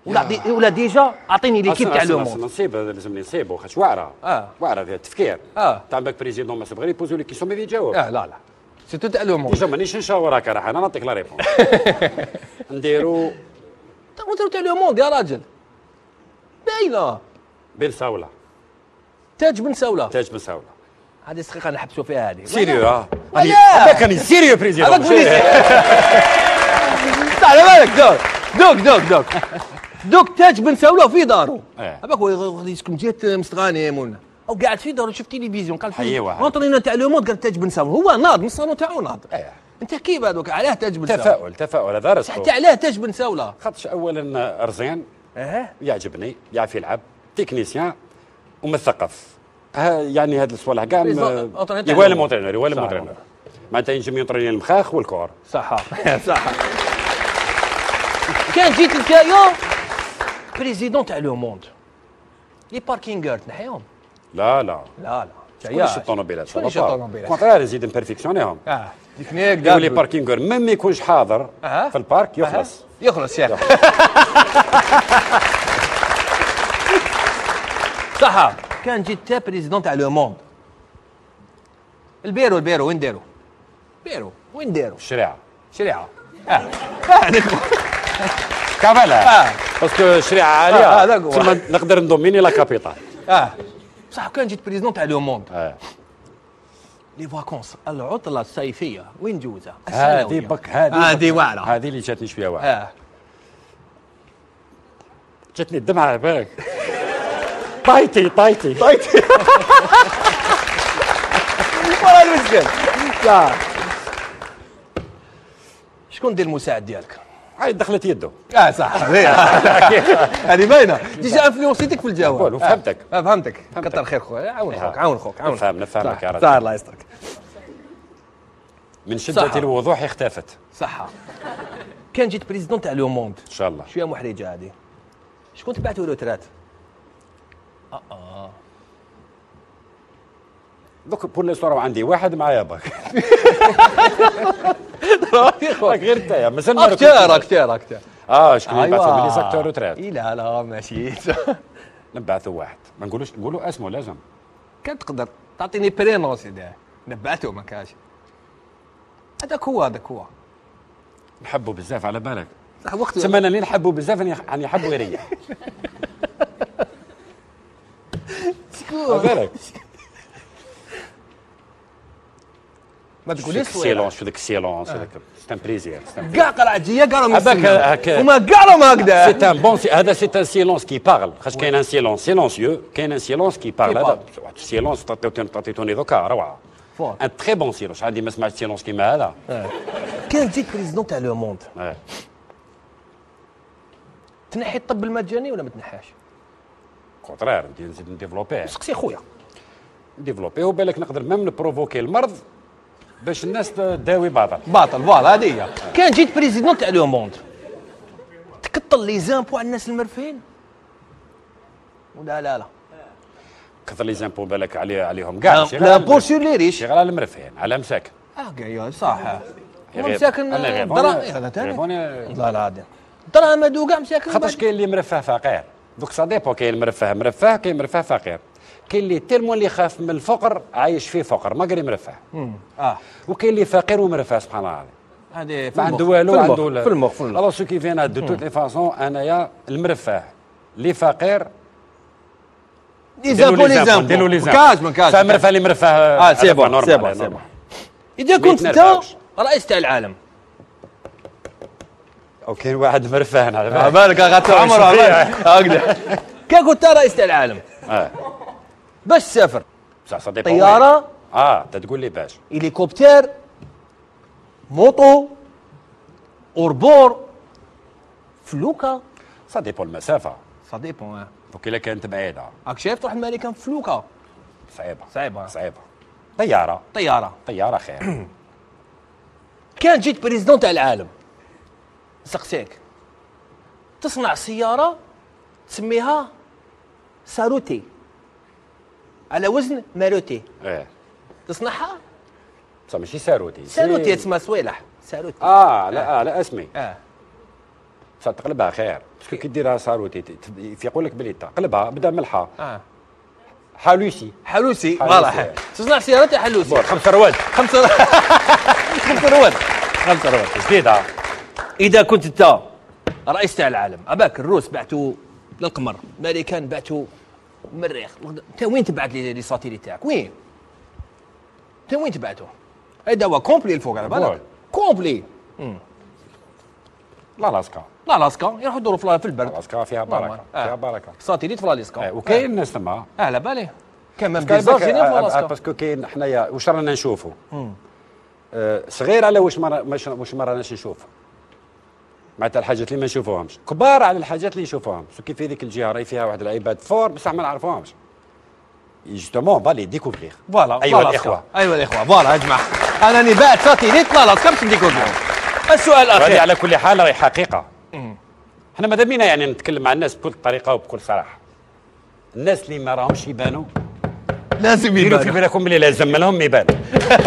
ولا ديجا اعطيني ليكيب تاع لو موند. نصيب لازمني نصيبو خاطش واعره. واعره فيها التفكير. تاع باك بريزيدون ما صبغي يبوزو لي كيسيون ما يجاوب. لا سيتو تاع لو موند. ديجا مانيش نشاورك راح انا نعطيك لا ريبونس. نديرو تاع لو موند يا راجل. باينه. بن ساوله. تاج بن ساوله. هذه دقيقه نحبسوا فيها هذه. سيريو هذاك كان سيريو بريزيدون. على بالك دوك تاج بن ساوله في دارو. هذاك هو يسكن جهه مستغانم ولا او قاعد في دارو شفت تلفزيون قال في اونطرينور تاع لو موند قال تاج بن ساوله هو ناض من الصالون تاعو ناض. انت كيف هذوك علاه تاج بن ساوله؟ تفاؤل هذا رزقه. حتى علاه تاج بن ساوله؟ خاطش اولا رزين يعجبني يعرف يلعب تكنيسيان ومثقف. يعني هاد الصوالح كاع يوالم مونترينور معناتها ينجم يونطريني المخاخ والكور. صح كان جيت الكايو بريزيدون تاع لو موند لي باركينغات نحيهم. لا شكونش الطوموبيلات كونترير يزيد نبرفيكسيونيهم. تكنيك لي باركينغور ميم ما يكونش حاضر في البارك يخلص يا صح. كان جيت تا بريزيدون تاع لو موند البيرو وين داروا؟ وين داروا؟ الشريعه كامله باسكو الشريعه عاليه نقدر ندوميني لا كابيتال. صح. كان جيت بريزيدون تاع لو موند لي فاكونس العطله الصيفيه وين جوزها؟ هذه واعره. هذه اللي جاتني شويه واعره. جاتني الدمعه على بالك. طايتي والله المسكين. شكون دير المساعد ديالك؟ هاي دخلت يده. صح هذه باينه. ديجا انفلونسيتك في الجواب. فهمتك. كثر خير خويا. عاون خوك نفهمك يا رجل. صار الله يسترك. من شده الوضوح اختفت. صح. كان جيت بريزيدون تاع لو موند ان شاء الله. شويه محرجه هذه. شكون تبعتوا له ترات؟ دوك بور لي صورة عندي واحد معايا باك. غير انت مازال اكتر. شكون يبعثوا لي زاكتور روتريت؟ لا ماشي. نبعثوا واحد ما نقولوا اسمه لازم. كان تقدر تعطيني برينون سيدي نبعثوا ما كاش. هذاك هو نحبوا بزاف على بالك. صح وقت تسمى انا اللي نحبوا بزاف يعني يحبوا يريح. على بالك ما تقوليش سيلونس في ذاك السيلونس هذاك ستان بريزير كاع قرعجيه كاع راهم هكا هما كاع راهم هكذا. سي ان بون هذا سي ان سيلونس كي بارل خاطش كاين ان سيلونس سيلونسيو كاين ان سيلونس كي بارل. هذا سيلونس تعطيتوني دوكا روعه. ان تري بون سيلونس عندي ما سمعت سيلونس كيما هذا. كان جيت بريزيدون تاع لو موند تنحي الطب المجاني ولا ما تنحاش؟ كونترير نزيد نديفلوبيه. سقسي خويا نديفلوبيه وبالك نقدر ميم نبروفوكي المرض باش الناس تداوي باطل فوالا هذه هي. كان جيت بريزيدون تاع لو موند تكتل لي زامبو على الناس المرفين ولا لا كثر لي زامبو بالك عليهم كاع. لا بور سور لي ريش غير على المرفين على مساكن. صح مساكن لا دراهم هادو كاع مساكن. خاطرش كاين اللي مرفه فقير دوك سا ديبو. كاين مرفه كاين مرفه فقير. كاين اللي تلمو اللي خاف من الفقر عايش فيه فقر ما قري مرفه. وكاين اللي فقير ومرفه سبحان الله. هذه ما عنده والو عنده في المخ. الوغ سو كي فينا دو توت لي فاسون انايا المرفه اللي فقير لي زامبو كاش من كاش فمرفه اللي مرفه. سي بون اذا كنت انت رئيس تاع العالم او كاين واحد مرفه على بالك غاتو عمر هكذا كي كنت رئيس تاع العالم باش تسافر طياره تقول لي باش هليكوبتر موطو اوربور فلوكا سا ديبون المسافه. سا ديبون دوك الا كانت بعيده راك شايف تروح الملكه فلوكا صعيبه. طياره خير. كان جيت بريزيدون تاع العالم سقسيك تصنع سياره تسميها ساروتي على وزن ماروتي. تصنعها بصح ماشي ساروتي تسمى صويلح ساروتي. لا اسمي تقلبها خير باسكو كي ديرها صاروتي يقول لك بلي تقلبها بدا ملحه حلوسي فوالا تصنع سيارات يا حلوسي 5 رواد 5 رواد جديده. اذا كنت انت رئيس تاع العالم اباك الروس بعثوا للقمر الامريكان بعثوا المريخ انت وين تبعث لي ساتيليت تاعك وين تبعثوا هذا هو كومبلي الفوق على بالك كومبلي لاسكا يروحوا يدوروا في البرد لاسكا فيها بركه فيها بركه ساتيليت في لاسكا وكاين الناس تما على بالي كمان بيزاج في لاسكا باسكو كاين حنايا واش رانا نشوفوا صغير على واش ما راناش نشوفوا معناتها الحاجات اللي ما نشوفوهمش كبار على الحاجات اللي نشوفوهم كيف هذيك الجهه راهي فيها واحد العباد فور بصح ما نعرفوهمش جوستومون بالي ديكوفريغ فوالا ايوا الاخوه فوالا يا جماعه انا باعت ساتيليت لاسكا باش نديكوفريغ. السؤال الاخير على كل حال راهي حقيقه احنا ماذا بينا يعني نتكلم مع الناس بكل طريقه وبكل صراحه. الناس اللي ما راهمش يبانوا لازم يبانوا في بالكم اللي لازم لهم يبانوا.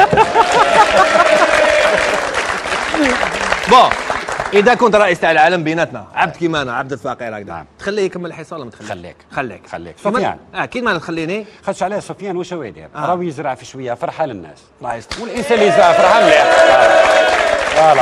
بون اذا كنت رئيس تاع العالم بيناتنا عبد كيما انا عبد الفقير هكذا تخليه يكمل الحصه ولا ما تخليه؟ خليك سفيان كي ما تخليني خدش عليه سفيان واش هو يدير؟ راهو يزرع في شويه فرحه للناس الله يستر والانسان اللي يزرع فرحه مليح فوالا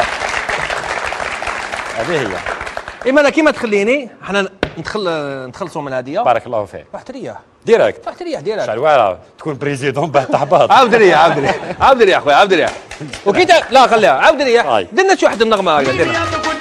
هذه هي. اما كيما تخليني حنا نخلصوا من هذه بارك الله فيك واحد رياح ديريكت شعل تكون بريزيدون بعد تحبط عاود رياح اخويا عاود رياح وكي لا خليها عاود رياح درنا شي واحد النغمه هكذا درنا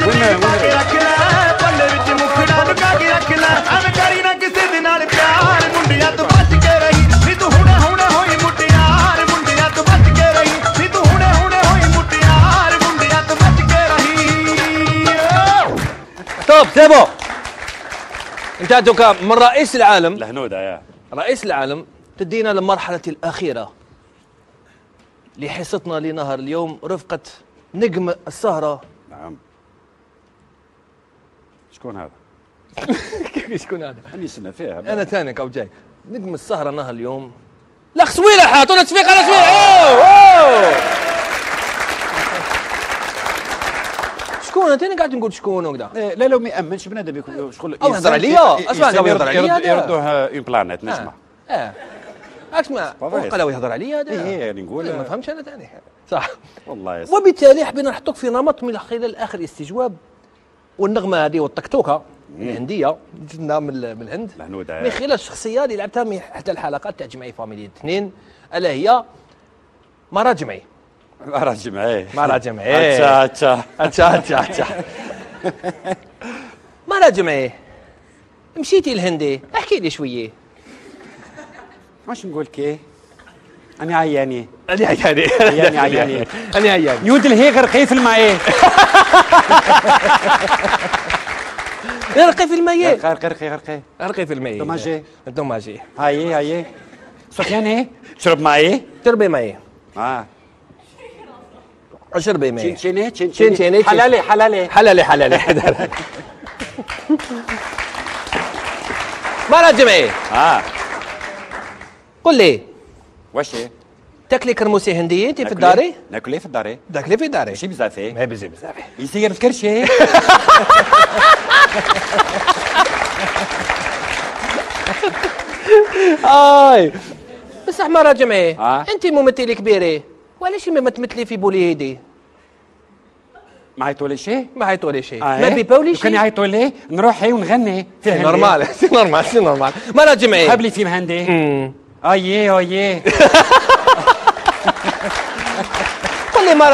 طب تابو انت دوكا من رئيس العالم الهنوده يا رئيس العالم تدينا للمرحله الاخيره لحصتنا لنهار اليوم رفقه نجم السهره. نعم شكون هذا؟ شكون هذا؟ اني سنه فيها انا ثاني كاو جاي نجم السهره نهار اليوم لا خسويله حاطونا تصفيق على سويله شكون انت قاعد نقول شكون وكذا لا ما يامنش بنادم يكون شغل يهضر عليا اسمع يهضر عليا يردوه اون بلانيت نسمع اسمع قالوا يهضر عليا هذا يعني نقول ما فهمتش انا ثاني صح والله وبالتالي حبينا نحطوك في نمط من خلال اخر استجواب والنغمه هذه والتكتوكه الهنديه جبنا من الهند من خلال الشخصيه اللي لعبتها من احدى الحلقات تاع جمعيه فاميلي 2 الا هي مرا جمعي مرا جمعي مشيتي لهندي احكي لي شويه واش نقول كي انا عياني يود الهي غرقي في الماء غرقي في الماء غرقي في الماء دوماجي هاي سفيان شرب ماء شربي ماء اشربي ماء تشيني حلالي مرا جمعي قل لي واش تاكلي كرموسي هنديه انت في الداري؟ ناكلي في الداري ماشي بزاف ما بزاف يصير الكرشي بصح مرا جمعي انت ممثله كبيره وعلاش ما تمثلي في بوليدي؟ ما عيطولي شي ما بيباولي شي كان يعيطوا لي نروحي ونغني فيه نورمال سي نورمال مرا جمعي حبلي في مهندي اييه قل لي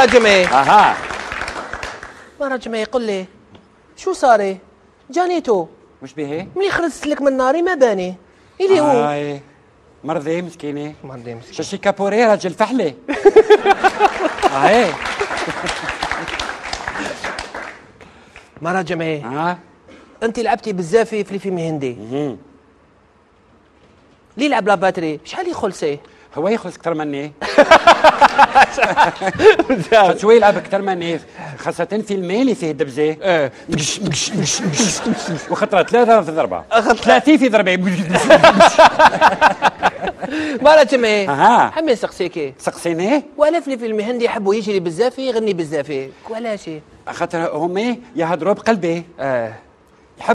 مرا جمعي قل لي شو صاري جانيتو واش به ملي خرجت لك من ناري ما باني اللي هو مرضي مسكيني شاشي كابوري راجل فحلي مرا جمعي انت لعبتي بزاف في الفيلم هندي ليه لعب لا باتري شحال يخلصي هو يخلص اكثر مني شويه يلعب اكثر مني خاصه في الميل اللي فيه دبزه وخطره 3 في ضربه 30 في ضربه مالا تمي حمي نسقسيكي سقسيني ولا في الفيلم الهندي يحبوا يجري بزاف يغني بزاف وعلاش خاطر هما يهضروا بقلبي